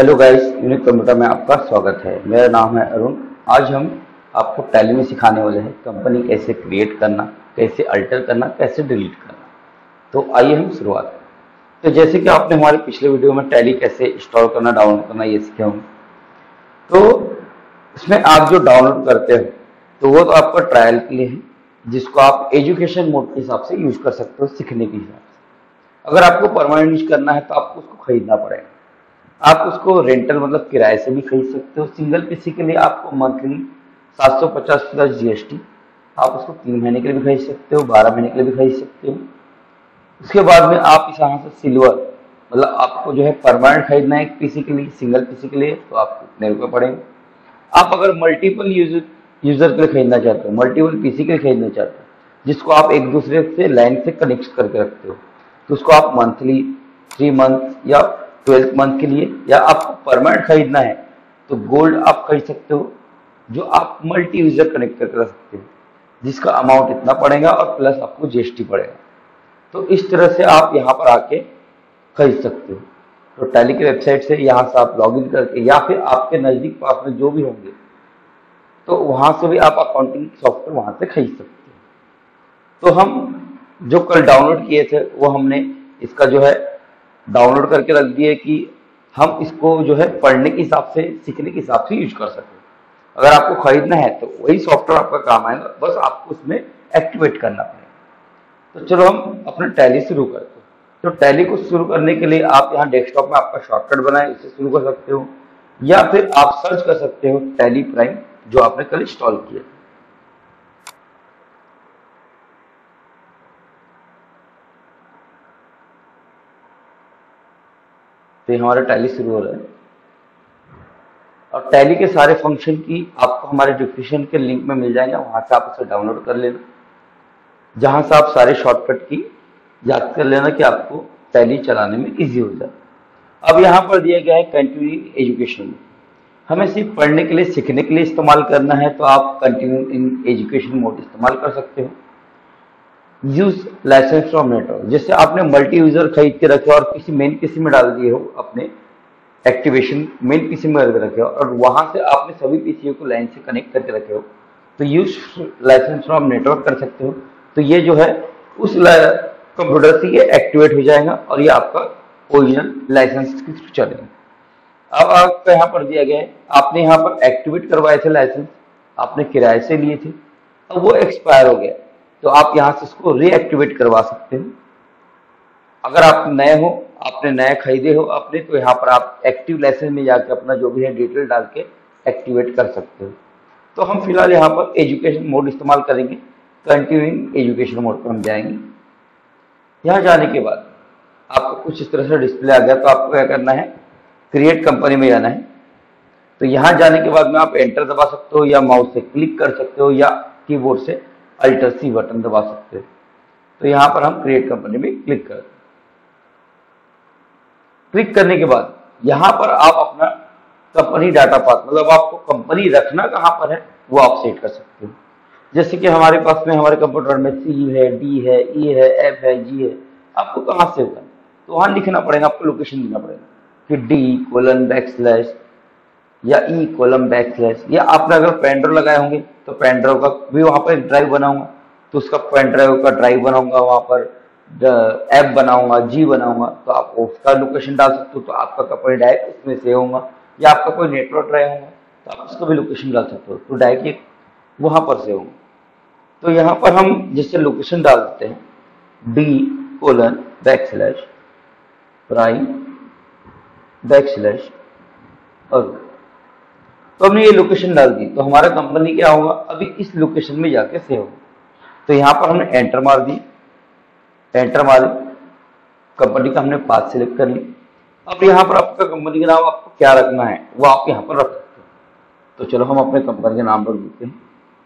Hello guys, unique computer में आपका स्वागत है। मेरा नाम है अरुण। आज हम आपको टैली में सिखाने वाले हैं कंपनी कैसे क्रिएट करना, कैसे अल्टर करना, कैसे डिलीट करना। तो आइए हम शुरुआत करें। तो जैसे कि आपने हमारे पिछले वीडियो में टैली कैसे इंस्टॉल करना, डाउनलोड करना ये सीखे होंगे। तो इसमें आप जो डाउनलोड करते हो तो वो तो आपका ट्रायल के लिए है, जिसको आप एजुकेशन मोड के हिसाब से यूज कर सकते हो, सीखने के हिसाब से। अगर आपको परमानेंट यूज करना है तो आपको उसको खरीदना पड़ेगा। आप उसको रेंटल मतलब किराए से भी खरीद सकते हो। सिंगल पीसी के लिए आपको मंथली 750 प्लस जीएसटी, आप उसको 3 महीने के लिए भी खरीद सकते हो, 12 महीने के लिए भी खरीद सकते हो। उसके बाद में आप इस यहाँ से सिल्वर मतलब आपको जो है परमानेंट खरीदना है एक पीसी के लिए, सिंगल पीसी के लिए, तो आपको कितने रुपए पड़ेंगे। आप अगर मल्टीपल यूजर के लिए खरीदना चाहते हो, मल्टीपल पीसी के लिए खरीदना चाहते हो, जिसको आप एक दूसरे से लाइन से कनेक्ट करके रखते हो, तो उसको आप मंथली, 3 मंथ या 12 मंथ के लिए, या आपको परमानेंट खरीदना है तो गोल्ड आप खरीद सकते हो, जो आप मल्टी यूजर कनेक्ट करके रख सकते हो, जिसका अमाउंट इतना पड़ेगा और प्लस आपको जीएसटी पड़ेगा। तो इस तरह से आप यहाँ पर आके खरीद सकते हो। तो टैली की वेबसाइट से यहाँ से आप लॉगिन करके, या फिर आपके नजदीक पास में जो भी होंगे तो वहां से भी आप अकाउंटिंग सॉफ्टवेयर वहां से खरीद सकते हो। तो हम जो कल डाउनलोड किए थे वो हमने इसका जो है डाउनलोड करके रख दिए कि हम इसको जो है पढ़ने के हिसाब से, सीखने के हिसाब से यूज कर सकें। अगर आपको खरीदना है तो वही सॉफ्टवेयर आपका काम आएगा, बस आपको उसमें एक्टिवेट करना पड़ेगा। तो चलो हम अपना टैली शुरू करते हैं। तो टैली को शुरू करने के लिए आप यहाँ डेस्कटॉप में आपका शॉर्टकट बनाए, इससे शुरू कर सकते हो, या फिर आप सर्च कर सकते हो टैली प्राइम, जो आपने कल इंस्टॉल किया। तो हमारा टैली शुरू हो रहा है और टैली के सारे फंक्शन की आपको हमारे डिस्क्रिप्शन के लिंक में मिल जाएंगे, वहां से आप उसे डाउनलोड कर लेना, जहां से आप सारे शॉर्टकट की याद कर लेना कि आपको टैली चलाने में इजी हो जाए। अब यहाँ पर दिया गया है कंटिन्यूइंग एजुकेशन। हमें सिर्फ पढ़ने के लिए, सीखने के लिए इस्तेमाल करना है तो आप कंटिन्यूइंग एजुकेशन मोड इस्तेमाल कर सकते हो। यूज लाइसेंस फ्रॉम नेटवर्क, जैसे आपने मल्टी यूजर खरीद के रखे और किसी मेन पीसी में डाल दिए हो, अपने एक्टिवेशन मेन पीसी में करके रखे हो और वहां से आपने सभी पीसीओ को लाइन से कनेक्ट करके रखे हो, तो यूज लाइसेंस फ्रॉम नेटवर्क कर सकते हो। तो ये जो है उस कंप्यूटर से ये एक्टिवेट हो जाएगा और ये आपका ओरिजिनल लाइसेंस के थ्रू चलेगा। अब आपका यहाँ पर दिया गया है, आपने यहाँ पर एक्टिवेट करवाए थे लाइसेंस, आपने किराए से लिए थे, अब वो एक्सपायर हो गया, तो आप यहाँ से इसको रीएक्टिवेट करवा सकते हो। अगर आप नए हो, आपने नए खरीदे हो अपने, तो यहाँ पर आप एक्टिव लाइसेंस में जाकर अपना जो भी है डिटेल डाल के एक्टिवेट कर सकते हो। तो हम फिलहाल यहाँ पर एजुकेशन मोड इस्तेमाल करेंगे, कंटिन्यूइंग एजुकेशन मोड पर हम जाएंगे। यहाँ जाने के बाद आपको कुछ इस तरह से डिस्प्ले आ गया, तो आपको क्या करना है, क्रिएट कंपनी में जाना है। तो यहाँ जाने के बाद में आप एंटर दबा सकते हो, या माउस से क्लिक कर सकते हो, या कीबोर्ड से अल्टर सी बटन दबा सकते हो। तो यहाँ पर हम क्रिएट कंपनी में क्लिक करते हैं। क्लिक करने के बाद यहाँ पर आप अपना कंपनी डाटा पाथ, मतलब आपको कंपनी रखना कहाँ पर है वो आप सेट कर सकते हो। जैसे कि हमारे पास में, हमारे कंप्यूटर में सी है, डी है, ई है, एफ है, जी है, आपको कहाँ सेव करना, तो वहां लिखना पड़ेगा, आपको लोकेशन देना पड़ेगा कि D:\\, या E:\\, या आपने अगर पेन ड्राइव लगाए होंगे तो पेन ड्राइव का भी वहां पर एक ड्राइव बनाऊंगा, तो उसका पेन ड्राइव का ड्राइव बनाऊंगा, वहां पर ऐप बनाऊंगा, जी बनाऊंगा, तो आप उसका लोकेशन डाल सकते हो, तो आपका कंपनी डायरेक्ट उसमें सेव होगा। या आपका कोई नेटवर्क ड्राइव होगा तो आप उसका भी लोकेशन डाल सकते हो, तो डायरेक्टली वहां पर सेव होगा। तो यहाँ पर हम जैसे लोकेशन डाल देते हैं D:\prime\, और तो हमने ये लोकेशन डाल दी, तो हमारा कंपनी क्या होगा, अभी इस लोकेशन में जाके सेव होगा। तो यहाँ पर हमने एंटर मार दी, एंटर मारे, कंपनी का हमने पाथ सिलेक्ट कर ली। अब यहाँ पर आपका कंपनी का नाम आपको क्या रखना है वो आप यहाँ पर रख सकते हो। तो चलो हम अपने कंपनी का नाम रख देते हैं।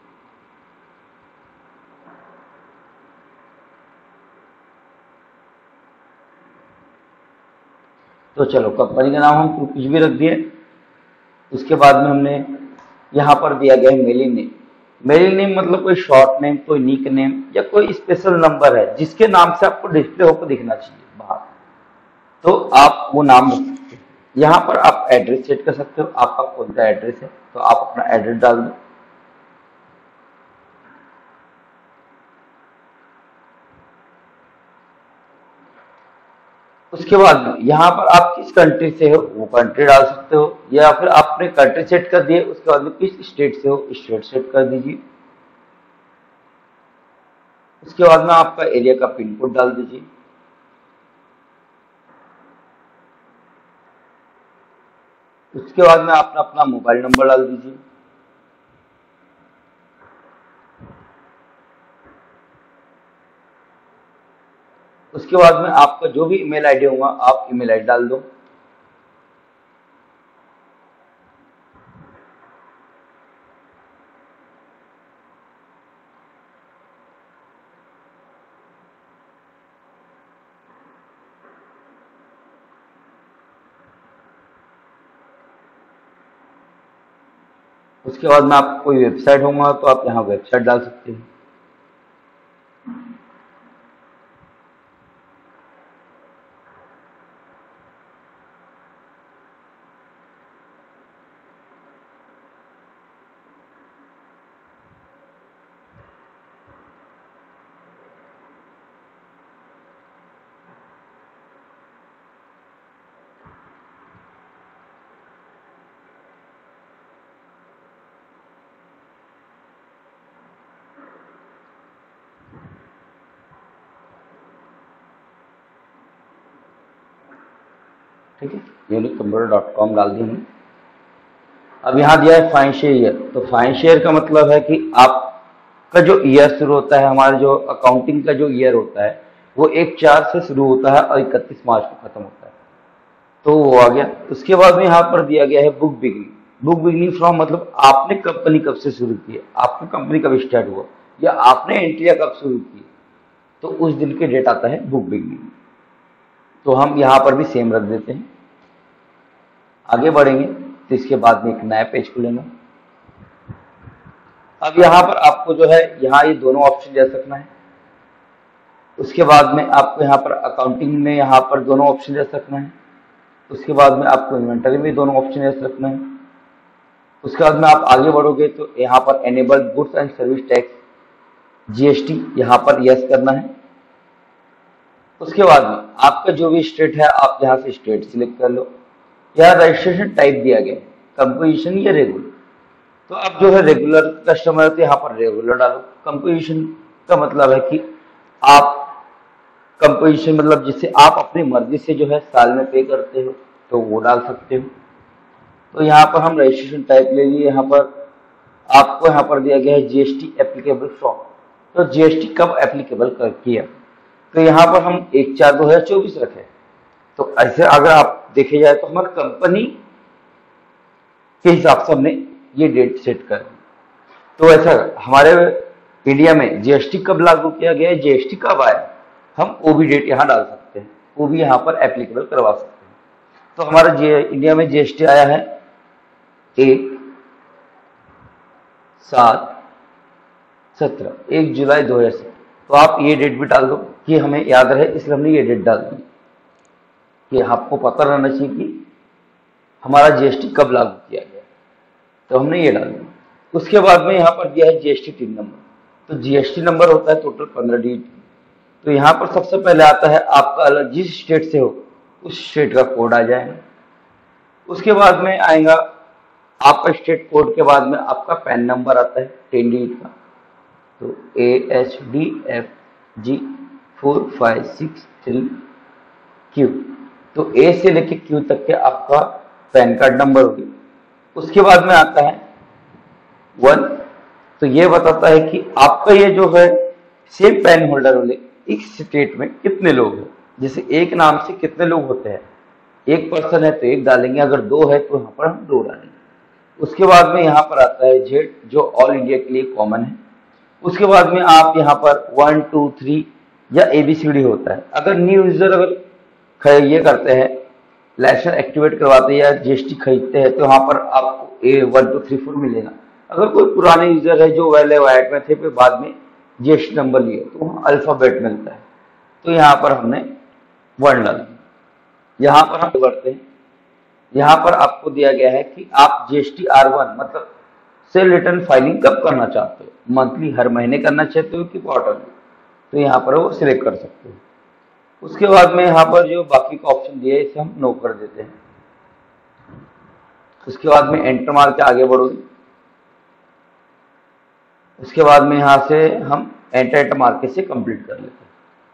तो चलो कंपनी का नाम हम कुछ भी रख दिए। उसके बाद में हमने यहाँ पर दिया गया है मेलिंग नेम। मेलिंग नेम मतलब कोई शॉर्ट नेम, कोई निक नेम, या कोई स्पेशल नंबर है जिसके नाम से आपको डिस्प्ले होकर दिखना चाहिए बाहर, तो आप वो नाम रख सकते हैं। यहाँ पर आप एड्रेस सेट कर सकते हो, आपका कौन सा एड्रेस है, तो आप अपना एड्रेस डाल दो। उसके बाद यहाँ पर आप किस कंट्री से हो वो कंट्री डाल सकते हो, या फिर आपने कंट्री सेट कर दिए, उसके बाद में किस स्टेट से हो स्टेट सेट कर दीजिए। उसके बाद में आपका एरिया का पिन कोड डाल दीजिए। उसके बाद में आपने अपना मोबाइल नंबर डाल दीजिए। उसके बाद में आपका जो भी ईमेल आईडी होगा आप ईमेल आईडी डाल दो। उसके बाद में आपको कोई वेबसाइट होगा तो आप यहाँ वेबसाइट डाल सकते हैं। ठीक है, uniquecomputer.com डाल दिया हमने। अब यहाँ दिया है फाइनेंशियल ईयर, तो फाइनेंशियल ईयर का मतलब है कि आपका जो ईयर शुरू होता है, हमारा जो अकाउंटिंग का जो ईयर होता है वो 1/4 से शुरू होता है और 31 मार्च को खत्म होता है, तो वो आ गया। उसके बाद में यहाँ पर दिया गया है book beginning. Book beginning from मतलब आपने कंपनी कब से शुरू की है, आपकी कंपनी कब स्टार्ट हुआ, या आपने एंट्रिया कब शुरू की, तो उस दिन के डेट आता है बुक बिगिनिंग। तो हम यहाँ पर भी सेम रख देते हैं। आगे बढ़ेंगे तो इसके बाद में एक नया पेज खुलेगा। अब यहाँ पर आपको जो है यहाँ ये दोनों ऑप्शन दे सकना है। उसके बाद में आपको यहाँ पर अकाउंटिंग में यहाँ पर दोनों ऑप्शन दे सकना है। उसके बाद में आपको इन्वेंटरी में दोनों ऑप्शन दे सकना है। उसके बाद में आप आगे बढ़ोगे तो यहाँ पर enabled goods and service tax GST यहाँ पर यस करना है। उसके बाद में आपका जो भी स्टेट है आप यहाँ से स्टेट सिलेक्ट कर लो। यहाँ रजिस्ट्रेशन टाइप दिया गया है कंपोजिशन या रेगुलर, तो आप जो है रेगुलर कस्टमर तो यहाँ पर रेगुलर डालो। कंपोजिशन का मतलब है कि आप कंपोजिशन मतलब जिससे आप अपनी मर्जी से जो है साल में पे करते हो तो वो डाल सकते हो। तो यहाँ पर हम रजिस्ट्रेशन टाइप ले लिए। यहाँ पर आपको यहाँ पर दिया गया है जीएसटी एप्लीकेबल फ्रॉम, तो जीएसटी कब एप्लीकेबल कर किया, तो यहाँ पर हम 1/4/2024 रखें। तो ऐसे अगर आप देखे जाए तो हमारी कंपनी के हिसाब से हमने ये डेट सेट कर दी। तो ऐसा हमारे इंडिया में जीएसटी कब लागू किया गया है, जीएसटी कब आया, हम वो भी डेट यहाँ डाल सकते हैं, वो भी यहाँ पर एप्लीकेबल करवा सकते हैं। तो हमारा इंडिया में जीएसटी आया है 1/7/17 1 जुलाई 2017। तो आप ये डेट भी डाल दो कि हमें याद रहे, इसलिए हमने ये डेट डाल दी कि आपको पता रहना चाहिए कि हमारा जीएसटी कब लागू किया गया, तो हमने ये डाल दिया। उसके बाद में यहाँ पर दिया है जीएसटी टिन नंबर, तो जीएसटी नंबर होता है टोटल 15 डिजिट। तो यहाँ पर सबसे पहले आता है आपका अलग जिस स्टेट से हो उस स्टेट का कोड आ जाएगा। उसके बाद में आएगा आपका स्टेट कोड के बाद में आपका पैन नंबर आता है 10 डिजिट का, तो AHDFG4563Q, तो ए से लेके क्यू तक के आपका पैन कार्ड नंबर होगी। उसके बाद में आता है 1, तो ये बताता है कि आपका ये जो है सेम पैन होल्डर वाले एक स्टेट में कितने लोग हैं, जैसे एक नाम से कितने लोग होते हैं, एक पर्सन है तो एक डालेंगे, अगर 2 है तो यहाँ पर हम 2 डालेंगे। उसके बाद में यहाँ पर आता है जेड जो ऑल इंडिया के लिए कॉमन है। उसके बाद में आप यहाँ पर 1 2 3 या ABCD होता है। अगर न्यू यूजर अगर ये करते हैं लाइसेंस एक्टिवेट करवाते हैं या जीएसटी खरीदते हैं तो यहाँ पर आपको A1 2 3 4 मिलेगा। अगर कोई पुराने यूजर है जो पहले वाइट में थे फिर बाद में जीएसटी नंबर लिए तो वहाँ अल्फाबेट मिलता है, तो यहाँ पर हमने 1 डाल दिया। यहाँ पर हम बढ़ते हैं यहाँ पर आपको दिया गया है कि आप जीएसटी R1 मतलब सेल रिटर्न फाइलिंग कब करना चाहते हो, मंथली हर महीने करना चाहते हो कि क्वार्टरली, तो यहाँ पर वो सिलेक्ट कर सकते हो। उसके बाद में यहाँ पर जो बाकी का ऑप्शन दिया है इसे हम नो कर देते हैं। उसके बाद में एंटर मार के आगे बढ़ोगे। उसके बाद में यहाँ से हम एंटर मार के से कंप्लीट कर लेते हैं।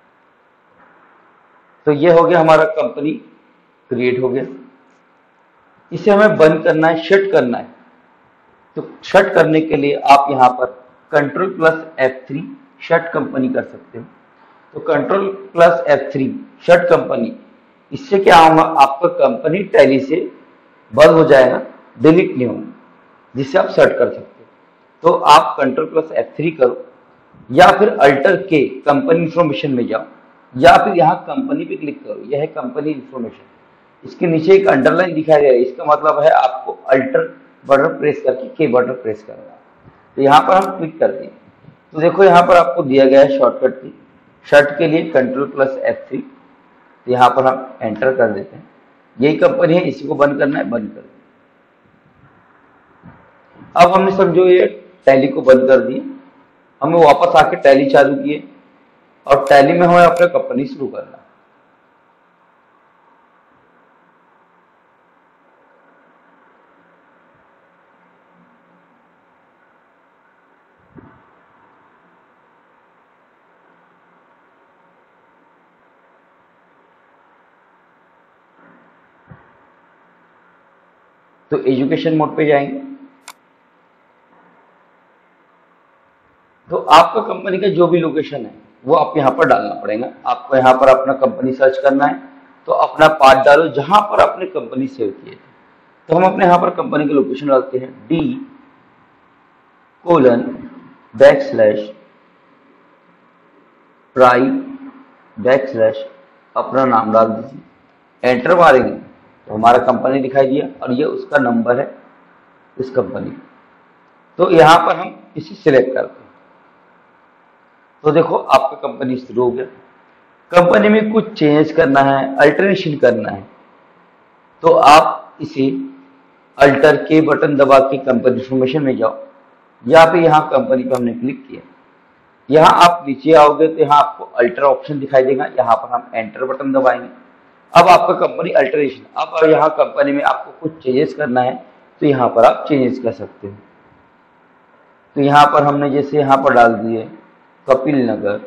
तो ये हो गया हमारा कंपनी क्रिएट हो गया। इसे हमें बंद करना है, शट करना है। तो शट करने के लिए आप यहाँ पर Ctrl+F3 शट कंपनी कर सकते हो। तो Ctrl+F3 शट कंपनी, इससे क्या होगा, आपका कंपनी टैली से बंद हो जाएगा, डिलीट नहीं होगा, जिससे आप शट कर सकते हो। तो आप Ctrl+F3 करो या फिर अल्टर के कंपनी इंफॉर्मेशन में जाओ या फिर यहाँ कंपनी पे क्लिक करो। यह है कंपनी इंफॉर्मेशन, इसके नीचे एक अंडरलाइन दिखाई दे रहा है, इसका मतलब है आपको अल्टर बटन प्रेस करके के बटन प्रेस करना है। तो यहाँ पर हम क्लिक करते हैं। तो देखो यहाँ पर आपको दिया गया है शॉर्टकट की, शर्ट के लिए Ctrl+F3। तो यहाँ पर हम एंटर कर देते हैं। यही कंपनी है, इसी को बंद करना है, बंद कर दें। अब हमने समझो ये टैली को बंद कर दिए, हमें वापस आके टैली चालू किए और टैली में हमें अपना कंपनी शुरू करना। तो एजुकेशन मोड पे जाएंगे। तो आपका कंपनी का जो भी लोकेशन है वो आप यहाँ पर डालना पड़ेगा। आपको यहाँ पर अपना कंपनी सर्च करना है, तो अपना पाथ डालो जहां पर आपने कंपनी सेव किए थे। तो हम अपने यहाँ पर कंपनी का लोकेशन डालते हैं D:\प्राइ\, अपना नाम डाल दीजिए, एंटर मारेंगे तो हमारा कंपनी दिखाई दिया और ये उसका नंबर है इस कंपनी। तो यहाँ पर हम इसे सिलेक्ट करते हैं। तो देखो आपका कंपनी शुरू हो गया। कंपनी में कुछ चेंज करना है, अल्टरेशन करना है, तो आप इसे अल्टर के बटन दबा के कंपनी इंफॉर्मेशन में जाओ या फिर यहाँ कंपनी पर हमने क्लिक किया, यहाँ आप नीचे आओगे तो यहाँ आपको अल्टर ऑप्शन दिखाई देगा। यहाँ पर हम एंटर बटन दबाएंगे। अब आपका कंपनी अल्टरेशन, अब यहाँ कंपनी में आपको कुछ चेंजेस करना है तो यहाँ पर आप चेंजेस कर सकते हो। तो यहाँ पर हमने जैसे यहाँ पर डाल दिए कपिल नगर,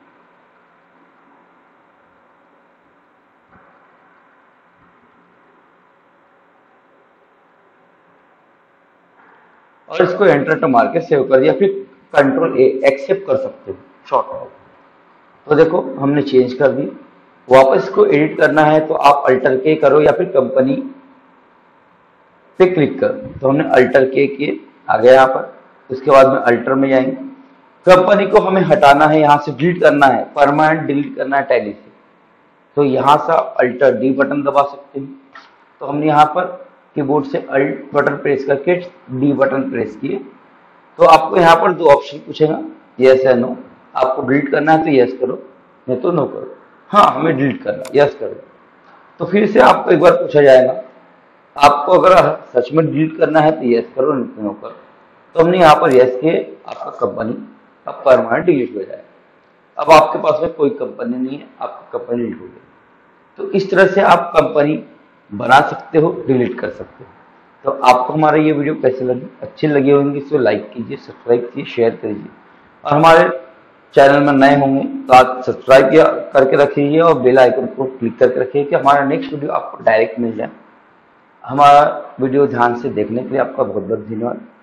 और इसको एंटर टू मार के सेव कर दिया, फिर Ctrl+A एक्सेप्ट कर सकते हो शॉर्ट आउट। तो देखो हमने चेंज कर दी। वापस इसको एडिट करना है तो आप अल्टर के करो या फिर कंपनी पे क्लिक करो। तो हमने अल्टर के किए, आ गया यहाँ पर। उसके बाद में अल्टर में जाएंगे। कंपनी को हमें हटाना है, यहाँ से डिलीट करना है, परमानेंट डिलीट करना है टैली से। तो यहाँ से अल्टर डी बटन दबा सकते हैं। तो हमने यहाँ पर कीबोर्ड से अल्ट बटन प्रेस करके डी बटन प्रेस किए। तो आपको यहाँ पर दो ऑप्शन पूछेगा, यस या नो। आपको डिलीट करना है तो यस करो, नहीं तो नो करो। हाँ, हमें डिलीट करना, यस करो। तो फिर से आपको एक बार पूछा जाएगा, आपको अगर सच में डिलीट करना है तो यस करो, नहीं तो नो करो। तो हमने यहाँ पर यस किए, आपका कंपनी अब परमानेंट डिलीट हो जाएगा। अब आपके पास में कोई कंपनी नहीं है, आपकी कंपनी डिलीट हो गई। तो इस तरह से आप कंपनी बना सकते हो, डिलीट कर सकते हो। तो आपको हमारा ये वीडियो कैसे लगी, अच्छी लगी होंगी तो लाइक कीजिए, सब्सक्राइब कीजिए, शेयर कीजिए। और हमारे चैनल में नए होंगे तो आप सब्सक्राइब करके रखिए और बेल आइकन को क्लिक करके रखिए कि हमारा नेक्स्ट वीडियो आपको डायरेक्ट मिल जाए। हमारा वीडियो ध्यान से देखने के लिए आपका बहुत बहुत धन्यवाद।